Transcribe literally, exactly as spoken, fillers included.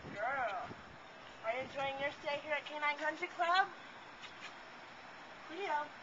Girl, are you enjoying your stay here at Canine Country Club? Cleo.